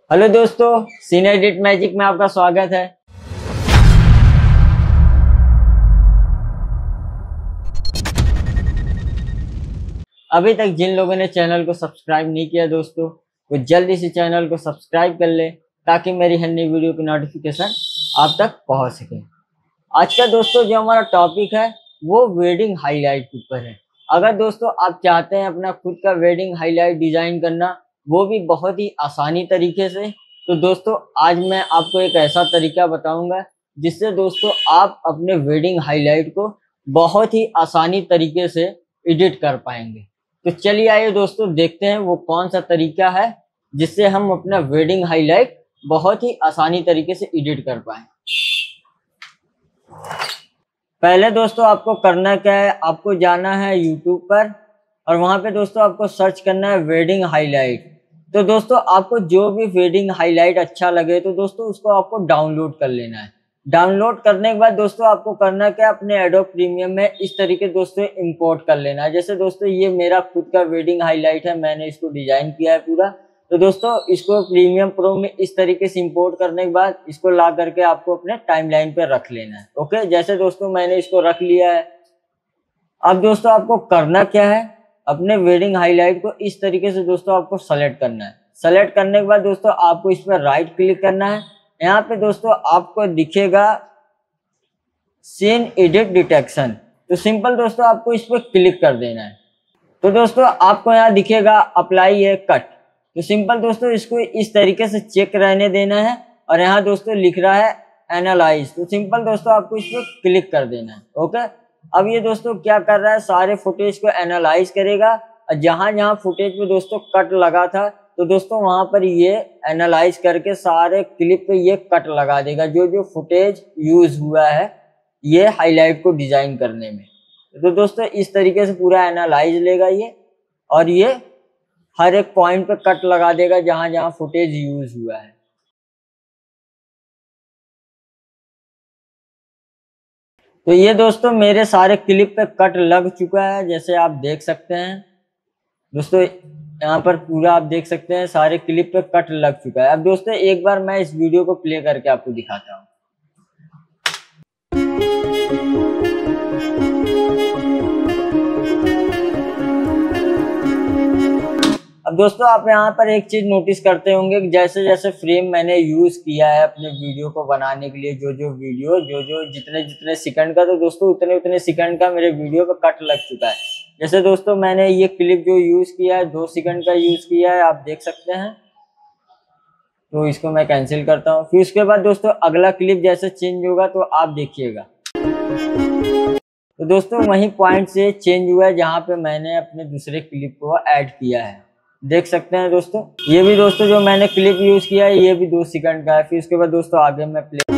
Hello दोस्तों, scene edit magic में आपका स्वागत है। अभी तक जिन लोगों ने चैनल को सब्सक्राइब नहीं किया दोस्तों, वो जल्दी से चैनल को सब्सक्राइब कर ले ताकि मेरी हर नई वीडियो की नोटिफिकेशन आप तक पहुंच सके। आज का दोस्तों जो हमारा टॉपिक है वो वेडिंग हाईलाइट के ऊपर है। अगर दोस्तों आप चाहते हैं अपना खुद का वेडिंग हाईलाइट डिजाइन करना, वो भी बहुत ही आसानी तरीके से, तो दोस्तों आज मैं आपको एक ऐसा तरीका बताऊंगा जिससे दोस्तों आप अपने वेडिंग हाईलाइट को बहुत ही आसानी तरीके से एडिट कर पाएंगे। तो चलिए आइए दोस्तों देखते हैं वो कौन सा तरीका है जिससे हम अपना वेडिंग हाईलाइट बहुत ही आसानी तरीके से एडिट कर पाए। पहले दोस्तों आपको करना क्या है, आपको जाना है यूट्यूब पर और वहां पे दोस्तों आपको सर्च करना है वेडिंग हाईलाइट। तो दोस्तों आपको जो भी वेडिंग हाईलाइट अच्छा लगे तो दोस्तों उसको आपको डाउनलोड कर लेना है। डाउनलोड करने के बाद दोस्तों आपको करना क्या, अपने एडोब प्रीमियम में इस तरीके दोस्तों इंपोर्ट कर लेना है। जैसे दोस्तों ये मेरा खुद का वेडिंग हाईलाइट है, मैंने इसको डिजाइन किया है पूरा। तो दोस्तों इसको प्रीमियम प्रो में इस तरीके से इंपोर्ट करने के बाद इसको ला करके आपको अपने टाइमलाइन पे रख लेना है। ओके, जैसे दोस्तों मैंने इसको रख लिया है। अब दोस्तों आपको करना क्या है, अपने वेडिंग हाईलाइट को इस तरीके से दोस्तों आपको सेलेक्ट करना है। सेलेक्ट करने के बाद दोस्तों आपको इस पर राइट क्लिक करना है। यहाँ पे दोस्तों आपको दिखेगा सीन एडिट डिटेक्शन, तो सिंपल दोस्तों आपको इस पर क्लिक कर देना है। तो दोस्तों आपको यहाँ दिखेगा अप्लाई ए कट, तो सिंपल दोस्तों इसको इस तरीके से चेक रहने देना है। और यहाँ दोस्तों लिख रहा है एनालाइज, तो सिंपल दोस्तों आपको इस पर क्लिक कर देना है। ओके, अब ये दोस्तों क्या कर रहा है, सारे फुटेज को एनालाइज करेगा और जहां जहां फुटेज में दोस्तों कट लगा था तो दोस्तों वहां पर ये एनालाइज करके सारे क्लिप पे ये कट लगा देगा, जो जो फुटेज यूज हुआ है ये हाईलाइट को डिजाइन करने में। तो दोस्तों इस तरीके से पूरा एनालाइज लेगा ये, और ये हर एक पॉइंट पे कट लगा देगा जहां जहां फुटेज यूज हुआ है। तो ये दोस्तों मेरे सारे क्लिप पे कट लग चुका है, जैसे आप देख सकते हैं दोस्तों यहाँ पर पूरा आप देख सकते हैं सारे क्लिप पे कट लग चुका है। अब दोस्तों एक बार मैं इस वीडियो को प्ले करके आपको दिखाता हूँ। अब दोस्तों आप यहाँ पर एक चीज नोटिस करते होंगे कि जैसे जैसे फ्रेम मैंने यूज किया है अपने वीडियो को बनाने के लिए, जो जो जितने जितने सेकंड का, तो दोस्तों उतने उतने सेकंड का मेरे वीडियो पे कट लग चुका है। जैसे दोस्तों मैंने ये क्लिप जो यूज किया है 2 सेकंड का यूज किया है, आप देख सकते हैं। तो इसको मैं कैंसिल करता हूँ। फिर उसके बाद दोस्तों अगला क्लिप जैसे चेंज होगा तो आप देखिएगा, तो दोस्तों वही पॉइंट से चेंज हुआ है जहाँ पे मैंने अपने दूसरे क्लिप को ऐड किया है, देख सकते हैं दोस्तों। ये भी दोस्तों जो मैंने क्लिप यूज किया है ये भी 2 सेकंड का है। फिर उसके बाद दोस्तों आगे मैं प्ले,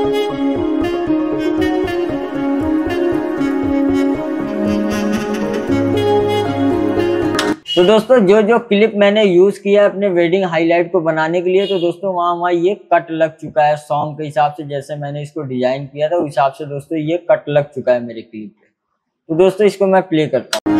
तो दोस्तों जो जो क्लिप मैंने यूज किया है अपने वेडिंग हाईलाइट को बनाने के लिए, तो दोस्तों वहां ये कट लग चुका है सॉन्ग के हिसाब से। जैसे मैंने इसको डिजाइन किया था उस हिसाब से दोस्तों ये कट लग चुका है मेरे क्लिप पे। तो दोस्तों इसको मैं प्ले करता हूँ।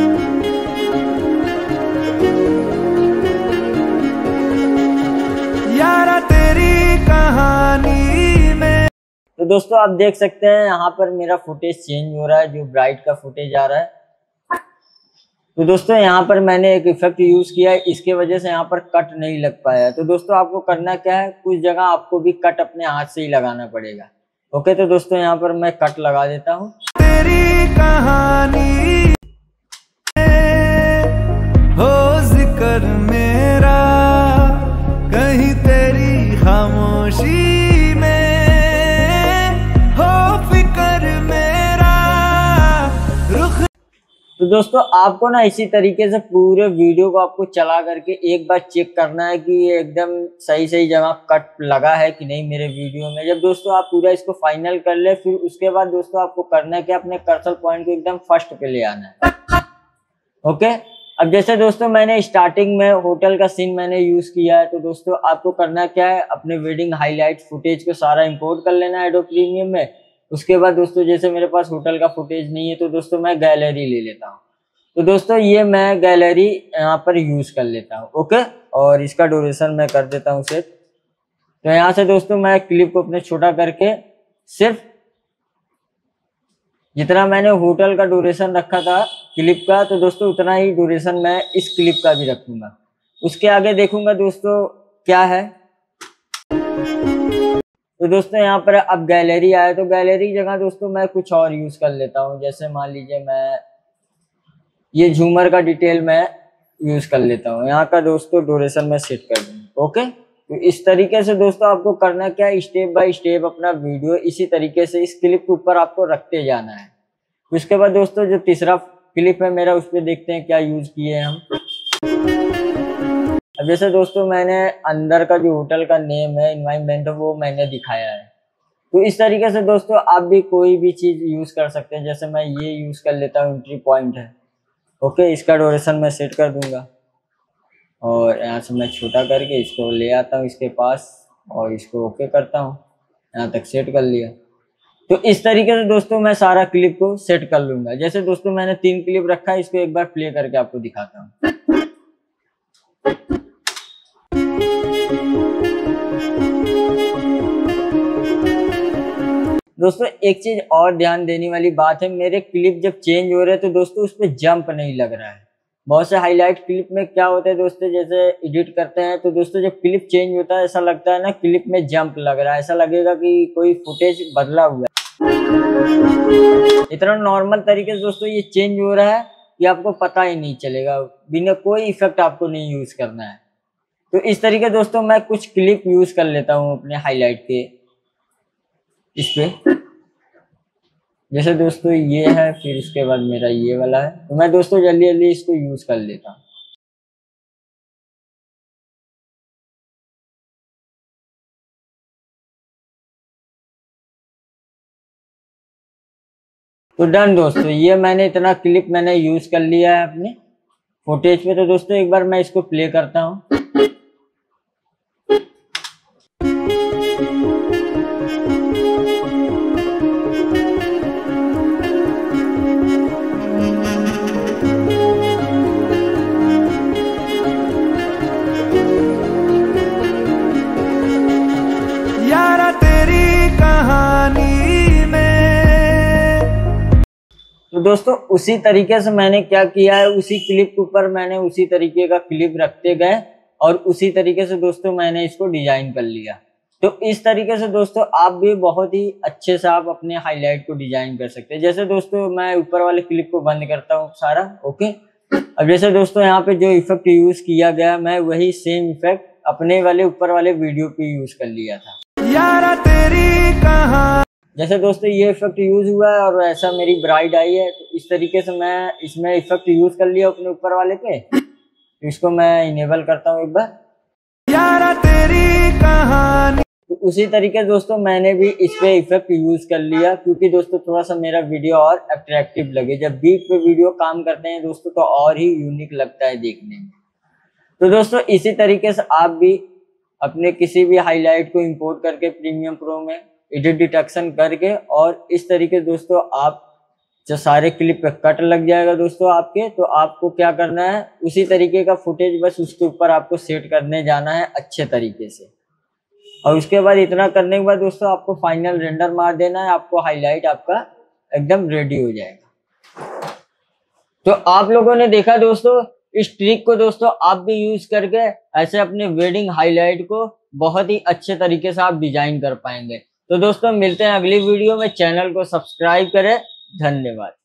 यारा तेरी कहानी में, तो दोस्तों आप देख सकते हैं यहाँ पर मेरा फुटेज चेंज हो रहा है, जो ब्राइट का फुटेज आ रहा है। तो दोस्तों यहाँ पर मैंने एक इफेक्ट यूज किया है, इसके वजह से यहाँ पर कट नहीं लग पाया। तो दोस्तों आपको करना क्या है, कुछ जगह आपको भी कट अपने हाथ से ही लगाना पड़ेगा। ओके, तो दोस्तों यहाँ पर मैं कट लगा देता हूँ। तेरी कहानी हो जिक्र मेरा कहीं तेरी खामोशी में, हो फिक्र मेरा रुख। तो दोस्तों आपको ना इसी तरीके से पूरे वीडियो को आपको चला करके एक बार चेक करना है कि ये एकदम सही सही जगह कट लगा है कि नहीं मेरे वीडियो में। जब दोस्तों आप पूरा इसको फाइनल कर ले, फिर उसके बाद दोस्तों आपको करना है कि अपने कर्सर पॉइंट को एकदम फर्स्ट पे ले आना है। ओके, अब जैसे दोस्तों मैंने स्टार्टिंग में होटल का सीन मैंने यूज किया है, तो दोस्तों आपको करना क्या है, अपने वेडिंग हाईलाइट फुटेज को सारा इंपोर्ट कर लेना है एडोब प्रीमियम में। उसके बाद दोस्तों जैसे मेरे पास होटल का फुटेज नहीं है तो दोस्तों मैं गैलरी ले लेता हूँ। तो दोस्तों ये मैं गैलरी यहाँ पर यूज कर लेता हूँ। ओके, और इसका ड्यूरेशन मैं कर देता हूँ सेट तो यहाँ से दोस्तों मैं क्लिप को अपने छोटा करके सिर्फ जितना मैंने होटल का ड्यूरेशन रखा था क्लिप का, तो दोस्तों उतना ही ड्यूरेशन मैं इस क्लिप का भी रखूंगा। उसके आगे देखूंगा दोस्तों क्या है। तो दोस्तों यहाँ पर अब गैलरी आया, तो गैलरी की जगह दोस्तों मैं कुछ और यूज कर लेता हूँ। जैसे मान लीजिए मैं ये झूमर का डिटेल मैं यूज कर लेता हूँ, यहाँ का दोस्तों ड्यूरेशन में सेट कर दूंगा। ओके, तो इस तरीके से दोस्तों आपको करना क्या है, स्टेप बाय स्टेप अपना वीडियो इसी तरीके से इस क्लिप के ऊपर आपको रखते जाना है। उसके बाद दोस्तों जो तीसरा क्लिप है मेरा, उस पर देखते हैं क्या यूज किए हैं हम। अब जैसे दोस्तों मैंने अंदर का जो होटल का नेम है, एनवायरनमेंट है, वो मैंने दिखाया है। तो इस तरीके से दोस्तों आप भी कोई भी चीज यूज कर सकते हैं। जैसे मैं ये यूज कर लेता हूँ, एंट्री पॉइंट है। ओके, इसका ड्यूरेशन मैं सेट कर दूंगा और यहाँ से मैं छोटा करके इसको ले आता हूँ इसके पास और इसको ओके करता हूँ, यहाँ तक सेट कर लिया। तो इस तरीके से दोस्तों मैं सारा क्लिप को सेट कर लूंगा। जैसे दोस्तों मैंने 3 क्लिप रखा है, इसको एक बार प्ले करके आपको दिखाता हूँ। दोस्तों एक चीज और ध्यान देने वाली बात है, मेरे क्लिप जब चेंज हो रहे हैं तो दोस्तों उस पर जंप नहीं लग रहा है। बहुत से हाईलाइट क्लिप में क्या होता है दोस्तों, जैसे एडिट करते हैं तो दोस्तों जब क्लिप चेंज होता है ऐसा लगता है ना क्लिप में जंप लग रहा है, ऐसा लगेगा कि कोई फुटेज बदला हुआ है। इतना नॉर्मल तरीके से दोस्तों ये चेंज हो रहा है कि आपको पता ही नहीं चलेगा, बिना कोई इफेक्ट आपको नहीं यूज करना है। तो इस तरीके दोस्तों मैं कुछ क्लिप यूज कर लेता हूँ अपने हाईलाइट के इस पे। जैसे दोस्तों ये है, फिर उसके बाद मेरा ये वाला है, तो मैं दोस्तों जल्दी जल्दी इसको यूज कर लेता हूँ। तो डन दोस्तों, ये मैंने इतना क्लिप मैंने यूज कर लिया है अपने फुटेज पे। तो दोस्तों एक बार मैं इसको प्ले करता हूँ। यारा तेरी कहानी तो दोस्तों उसी तरीके से मैंने क्या किया है, उसी क्लिप के ऊपर मैंने उसी तरीके का क्लिप रखते गए और उसी तरीके से दोस्तों मैंने इसको डिजाइन कर लिया। तो इस तरीके से दोस्तों आप भी बहुत ही अच्छे से आप अपने हाईलाइट को डिजाइन कर सकते हैं। जैसे दोस्तों मैं ऊपर वाले क्लिप को बंद करता हूँ सारा। ओके, अब जैसे दोस्तों यहाँ पे जो इफेक्ट यूज किया गया, मैं वही सेम इफेक्ट अपने वाले ऊपर वाले वीडियो पे यूज कर लिया था। यारा तेरी कहानी, जैसे दोस्तों ये इफेक्ट यूज हुआ है और ऐसा मेरी ब्राइड आई है, तो इस तरीके से मैं इसमें इफेक्ट यूज कर लिया अपने ऊपर वाले पे। तो इसको मैं इनेबल करता हूँ एक बार। यारा तेरी कहानी, तो उसी तरीके दोस्तों मैंने भी इस पे इफेक्ट यूज कर लिया, क्योंकि दोस्तों थोड़ा सा मेरा वीडियो और अट्रैक्टिव लगे। जब बीट पे वीडियो काम करते हैं दोस्तों तो और ही यूनिक लगता है देखने में। तो दोस्तों इसी तरीके से आप भी अपने किसी भी हाईलाइट को इंपोर्ट करके प्रीमियम प्रो में एडिट डिटेक्शन करके, और इस तरीके दोस्तों आप जो सारे क्लिप पे कट लग जाएगा दोस्तों आपके, तो आपको क्या करना है, उसी तरीके का फुटेज बस उसके ऊपर आपको सेट करने जाना है अच्छे तरीके से। और उसके बाद इतना करने के बाद दोस्तों आपको फाइनल रेंडर मार देना है, आपको हाईलाइट आपका एकदम रेडी हो जाएगा। तो आप लोगों ने देखा दोस्तों, इस ट्रिक को दोस्तों आप भी यूज करके ऐसे अपने वेडिंग हाईलाइट को बहुत ही अच्छे तरीके से आप डिजाइन कर पाएंगे। तो दोस्तों मिलते हैं अगली वीडियो में, चैनल को सब्सक्राइब करें। धन्यवाद।